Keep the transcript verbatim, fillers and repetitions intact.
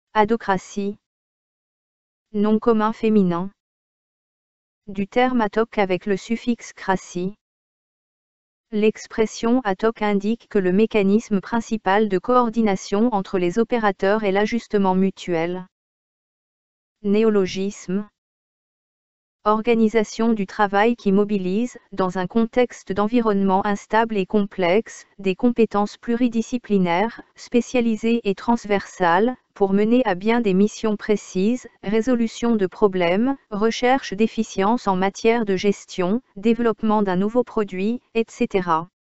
Adocratie. Nom commun féminin. Du terme atoc avec le suffixe cratie. L'expression atoc indique que le mécanisme principal de coordination entre les opérateurs est l'ajustement mutuel. Néologisme. Organisation du travail qui mobilise, dans un contexte d'environnement instable et complexe, des compétences pluridisciplinaires, spécialisées et transversales, pour mener à bien des missions précises, résolution de problèmes, recherche d'efficience en matière de gestion, développement d'un nouveau produit, et cetera.